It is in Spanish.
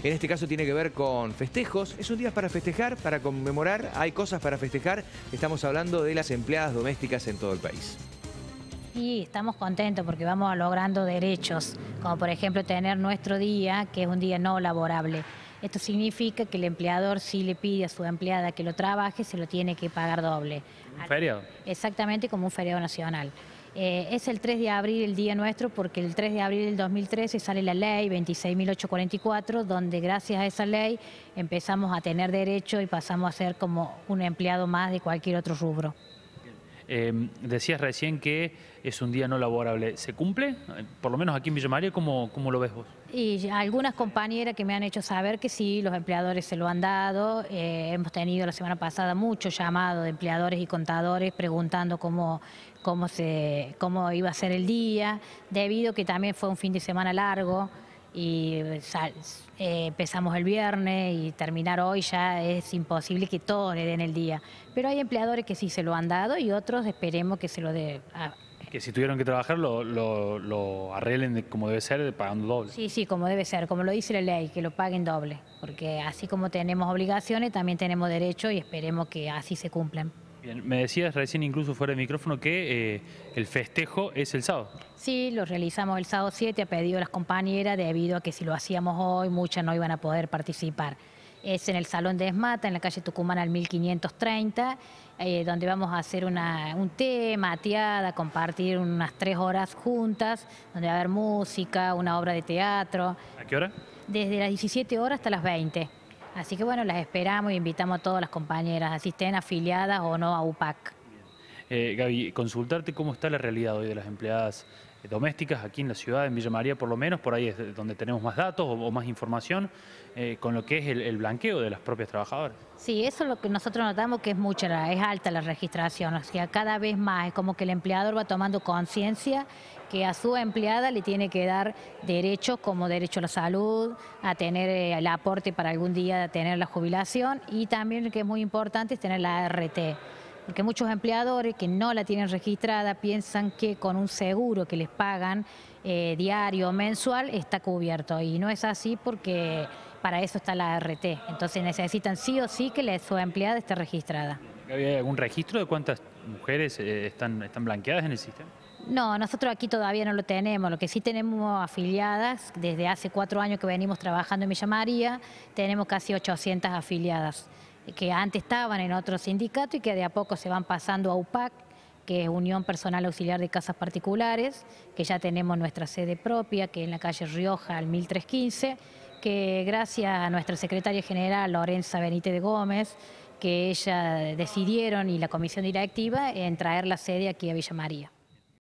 En este caso tiene que ver con festejos. Es un día para festejar, para conmemorar. Hay cosas para festejar. Estamos hablando de las empleadas domésticas en todo el país. Y estamos contentos porque vamos logrando derechos, como por ejemplo tener nuestro día, que es un día no laborable. Esto significa que el empleador, si le pide a su empleada que lo trabaje, se lo tiene que pagar doble. ¿Un feriado? Exactamente, como un feriado nacional. Es el 3 de abril el día nuestro porque el 3 de abril del 2013 sale la ley 26.844, donde gracias a esa ley empezamos a tener derecho y pasamos a ser como un empleado más de cualquier otro rubro. Decías recién que es un día no laborable. ¿Se cumple? Por lo menos aquí en Villa María, ¿cómo lo ves vos? Y algunas compañeras que me han hecho saber que sí, los empleadores se lo han dado. Hemos tenido la semana pasada muchos llamados de empleadores y contadores preguntando cómo iba a ser el día, debido a que también fue un fin de semana largo y empezamos el viernes y terminar hoy ya es imposible que todos le den el día. Pero hay empleadores que sí se lo han dado y otros esperemos que se lo den. Que si tuvieron que trabajar lo arreglen como debe ser, pagando doble. Sí, como debe ser, como lo dice la ley, que lo paguen doble, porque así como tenemos obligaciones, también tenemos derecho y esperemos que así se cumplan. Bien, me decías recién incluso fuera de micrófono que el festejo es el sábado. Sí, lo realizamos el sábado 7 a pedido de las compañeras, debido a que si lo hacíamos hoy, muchas no iban a poder participar. Es en el Salón de Esmata, en la calle Tucumán al 1530, donde vamos a hacer un té, mateada, compartir unas 3 horas juntas, donde va a haber música, una obra de teatro. ¿A qué hora? Desde las 17 horas hasta las 20. Así que bueno, las esperamos y invitamos a todas las compañeras, así estén afiliadas o no a UPAC. Gaby, consultarte cómo está la realidad hoy de las empleadas domésticas aquí en la ciudad, en Villa María por lo menos, por ahí es donde tenemos más datos o más información, con lo que es el blanqueo de las propias trabajadoras. Sí, eso es lo que nosotros notamos que es alta la registración, o sea, cada vez más es como que el empleador va tomando conciencia que a su empleada le tiene que dar derechos como derecho a la salud, a tener el aporte para algún día tener la jubilación y también, que es muy importante, es tener la ART. Porque muchos empleadores que no la tienen registrada piensan que con un seguro que les pagan diario o mensual está cubierto y no es así porque para eso está la ART. Entonces necesitan sí o sí que su empleada esté registrada. ¿Hay algún registro de cuántas mujeres están blanqueadas en el sistema? No, nosotros aquí todavía no lo tenemos. Lo que sí tenemos afiliadas, desde hace 4 años que venimos trabajando en Villa María, tenemos casi 800 afiliadas, que antes estaban en otro sindicato y que de a poco se van pasando a UPAC, que es Unión Personal Auxiliar de Casas Particulares, que ya tenemos nuestra sede propia, que es en la calle Rioja al 1315, que gracias a nuestra secretaria general, Lorenza Benítez de Gómez, que ella decidieron y la comisión directiva en traer la sede aquí a Villa María.